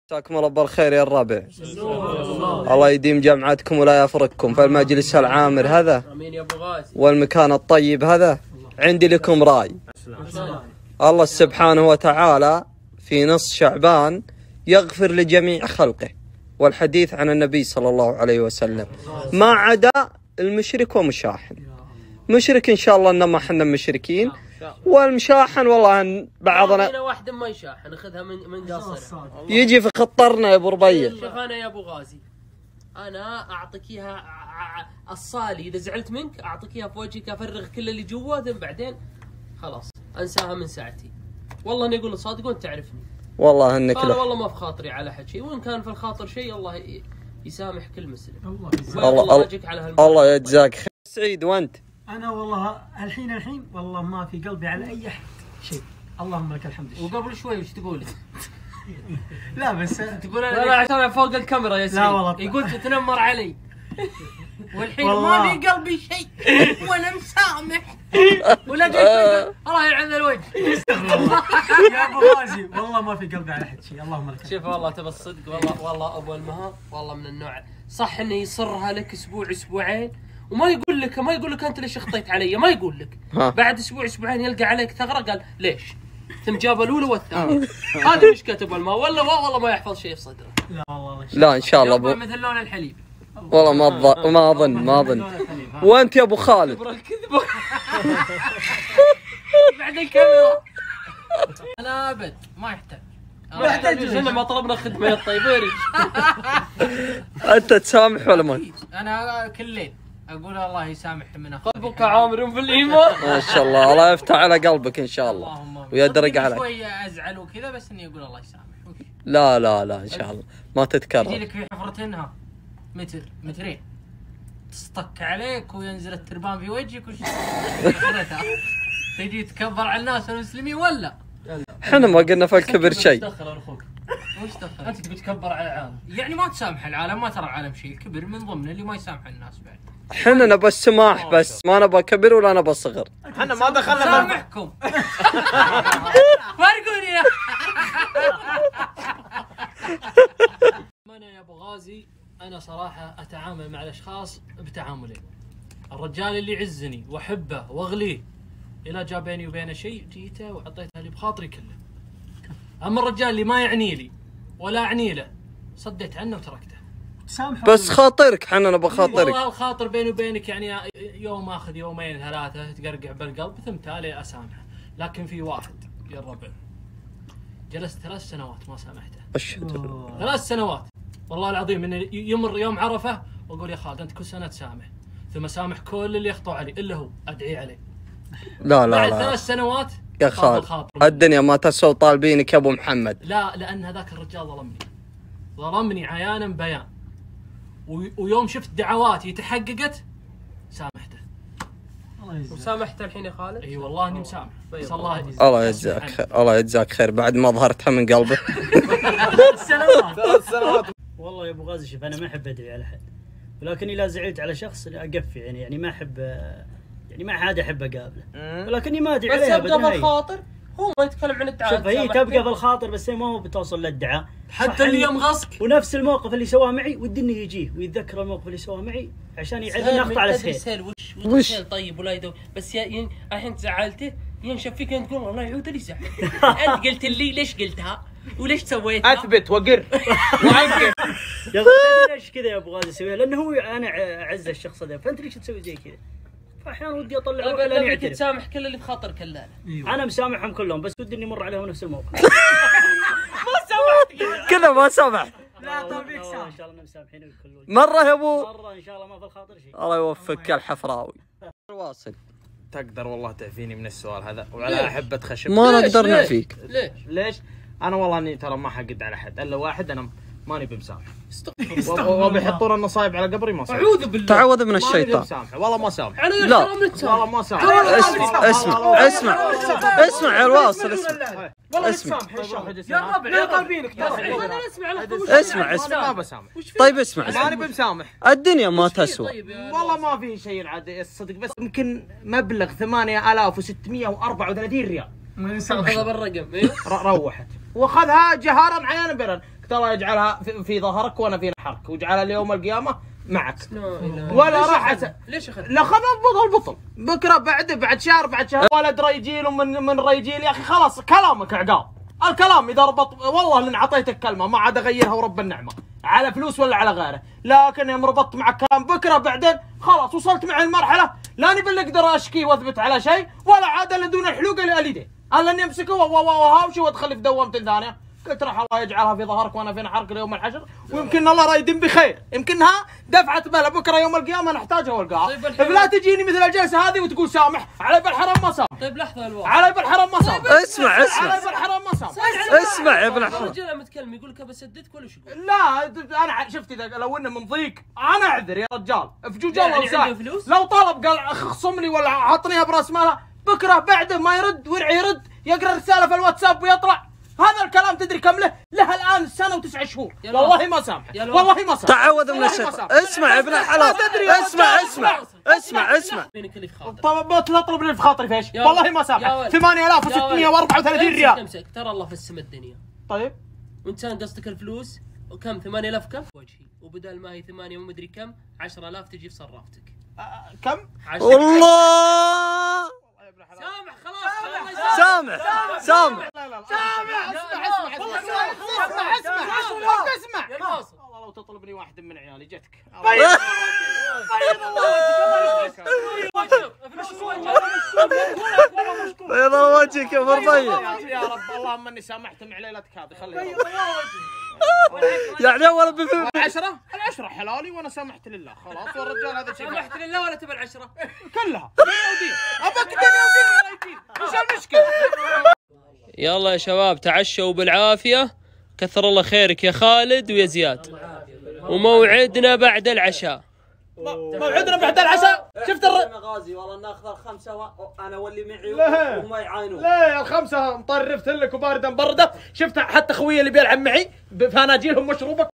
مساكم الله بالخير يا الربع. الله يديم جمعتكم ولا يفرقكم في المجلس العامر هذا والمكان الطيب هذا. عندي لكم رأي. الله سبحانه وتعالى في نص شعبان يغفر لجميع خلقه، والحديث عن النبي صلى الله عليه وسلم ما عدا المشرك ومشاحن. مشرك إن شاء الله إنما حنا مشركين، والمشاحن والله بعضنا هنا واحد ما يشاحن ناخذها من قصرها يجي في خطرنا يا ابو ربيع. شوف انا يا ابو غازي، انا اعطيك اياها الصالي، اذا زعلت منك اعطيك اياها في وجهك، افرغ كل اللي جوا، ثم بعدين خلاص انساها من ساعتي. والله اني اقول صادق وانت تعرفني، والله انك انا والله ما في خاطري على حد شيء، وان كان في الخاطر شيء الله يسامح كل مسلم. الله يجزاك خير. سعيد وانت؟ انا والله الحين والله ما في قلبي على اي احد شيء، اللهم لك الحمد. وقبل شوي وش تقول؟ لا بس تقول انا عشان فوق الكاميرا يا سيدي. لا والله يقول تتنمر علي والحين ما في قلبي شيء وانا مسامح ولا جاي الله يعذب الوجه. يا ابو غازي والله ما في قلبي على احد شيء، اللهم لك. شوف والله تبى الصدق، والله ابو المها والله من النوع صح انه يصرها لك اسبوع اسبوعين وما يقول لك انت ليش خطيت علي، ما يقول لك. بعد اسبوع اسبوعين يلقى عليك ثغره قال ليش؟ ثم جاب الاولى والثانيه. هذه مشكلة ابو الماء، والله ما يحفظ شيء في صدره. لا والله لا ان شاء الله مثل لون الحليب. والله ما اظن. وانت يا ابو خالد؟ الكذبه بعد الكاميرا. انا ابد ما يحتاج احنا ما طلبنا خدمه يا الطيبيري. انت تسامح ولا ما؟ انا كلين اقول الله يسامح من قلبك عامر بالايمان. ما شاء الله، الله يفتح على قلبك ان شاء الله ويدرق عليك. شوي ازعل وكذا بس اني اقول الله يسامح. لا ان شاء الله ما تتكرر. يجي لك في حفرتينها مترين تصطك عليك وينزل التربان في وجهك وش تجي تكبر على الناس المسلمين ولا؟ احنا ما قلنا في الكبر شيء. وش دخل؟ انت تبي تكبر على العالم، يعني ما تسامح العالم، ما ترى العالم شيء. الكبر من ضمن اللي ما يسامح الناس بعد. احنا نبى السماح بس، ما نبى كبر ولا نبى صغر. احنا ما دخلنا سامحكم. فرقوني انا يا ابو غازي، انا صراحه اتعامل مع الاشخاص بتعاملين. الرجال اللي يعزني واحبه واغليه الى جاء بيني وبينه شيء جيته وعطيته اللي بخاطري كله. اما الرجال اللي ما يعني لي ولا اعني له صديت عنه وتركته. بس خاطرك، حنا نبى خاطرك. والله الخاطر بيني وبينك يعني يوم اخذ يومين ثلاثه تقرقع بالقلب ثم تالي اسامحه. لكن في واحد يا الربع جلست 3 سنوات ما سامحته. اشهد 3 سنوات والله العظيم، انه يمر يوم عرفه واقول يا خالد انت كل سنه تسامح، ثم سامح كل اللي يخطوا علي الا هو، ادعي عليه. لا بعد 3 سنوات يا خالد الدنيا ما تسوى طالبينك يا ابو محمد. لا لان هذاك الرجال ظلمني عيانا بيان، ويوم شفت دعواتي تحققت سامحته. وسامحته الحين يا خالد؟ اي والله اني مسامح. الله يجزاك خير بعد ما ظهرتها من قلبه. 3 سنوات. والله يا ابو غازي شوف، انا ما احب ادعي على حد، ولكني لا زعلت على شخص اقفي يعني ما احب، يعني ما حد احب اقابله، ولكني ما ادعي عليها. بس يبقى بالخاطر، هو ما يتكلم عن الدعاء. شوف هي تبقى بالخاطر بس هي ما هو بتوصل للدعاء حتى اللي يمغصك. ونفس الموقف اللي سواه معي ودي انه يجيه ويتذكر الموقف اللي سواه معي عشان يعد النقطة على سهيل. وش طيب ولا يدو بس الحين زعلته ينشف فيك انت تقول الله يعود لي زعل. انت قلت لي ليش قلتها وليش سويتها؟ اثبت وقر وعنقر. يا اخي ليش كذا يا ابو غازي اسويها؟ لانه هو انا اعز الشخص هذا، فانت ليش تسوي زي كذا؟ فاحيانا ودي اطلع روحي لاني اعترف. تسامح كل اللي بخاطرك لا. انا مسامحهم كلهم بس ودي اني يمر عليهم نفس الموقف. ما سامحت كذا ما سامح. لا طبيعي سامح ان شاء الله مسامحين الكل. مره يا ابو، مره ان شاء الله ما في الخاطر شيء. الله يوفقك يا الحفراوي. واصل. تقدر والله تعفيني من السؤال هذا وعلى احبة خشب؟ ما نقدر نعفيك. ليش؟ انا والله اني ترى ما حقد على حد الا واحد، انا ماني بمسامح. وبيحطون النصايب على قبري ما سامح. اعوذ بالله. تعوذ من الشيطان. والله ما سامح. لا والله ما سامح. اسمع يا الواصل، اسمع. اسمع يا ربع يا طالبينك اسمع. ما بسامح. طيب اسمع. ماني بمسامح. الدنيا ما تسوى. والله ما في شيء عادي الصدق، بس يمكن مبلغ 8634 ريال. ما يسامح. هذا بالرقم. روحت واخذها جهارا عيانا برا. ترى يجعلها في ظهرك وانا في نحرك، ويجعلها ليوم القيامه معك. ولا راح ليش اخذ؟ لا خذ البطل بكره بعد شهر بعد شهر ولد ريجيل من ريجيل. يا اخي خلاص كلامك عقاب. الكلام اذا ربط والله لان اعطيتك كلمه ما عاد اغيرها ورب النعمه على فلوس ولا على غيره، لكن يوم ربطت معك كلام بكره بعدين خلاص وصلت معي المرحله لاني باللي اقدر اشكي واثبت على شيء ولا عاد الا دون الحلوق اليدين، الا اني امسكه وهاوشي وادخل في دوامه ثانيه. قلت راح الله يجعلها في ظهرك وانا في نحرك ليوم الحشر، ويمكن الله رايدين بخير، يمكنها دفعه بلا بكره يوم القيامه نحتاجها والقاها. فلا تجيني مثل الجلسه هذه وتقول سامح علي بالحرام ما سامح. طيب لحظه الواحد علي بالحرام ما سامح. اسمع علي بالحرام ما سامح. اسمع يا ابن الحرام. الرجال متكلم يقول لك بسددك ولا شو يقول؟ لا انا شفت اذا لو انه من ضيق انا اعذر يا رجال فجوج الله يعني وساعد. عنده فلوس؟ لو طلب قال خصمني ولا عطنيها براس مالها بكره بعده ما يرد ورعي يرد يقرا رساله في الواتساب ويطلع. هذا الكلام تدري كم له الان سنه و9 شهور. والله ما سامح والله ما سامح. تعوذ من الشيطان. اسمع يا ابن الحلال. اسمع طب تطلب لي في خاطري فيش؟ والله ما سامح. 8634 ريال. ترى الله في السماء الدنيا. طيب وانت قصدك الفلوس وكم 8000 كم وجهي، وبدل ما هي 8 ومدري كم 10000 تجي في صرافتك. كم؟ والله سامح خلاص. سامح اسمع والله لو تطلبني واحد من عيالي جتك. بيض وجهك يا فرطية. يا رب اللهم اني سامحتم عليلتك هذه خليها. يعني اول بفهم العشرة حلالي وانا سامحت لله خلاص. والرجال هذا شيء سامحت لله ولا تبع العشرة؟ كلها دنيا ودين. ابغاك دنيا ودين ايش المشكلة؟ يلا يا شباب تعشوا بالعافية، كثر الله خيرك يا خالد ويا زياد، وموعدنا بعد العشاء. موعدنا بعد العشاء. شفت غازي والله ناخذ الخمسة انا واللي معي وما يعاينون. لا الخمسة مطرفت لك وباردة مبردة. شفت حتى خويي اللي بيلعب معي بفناجيلهم مشروبك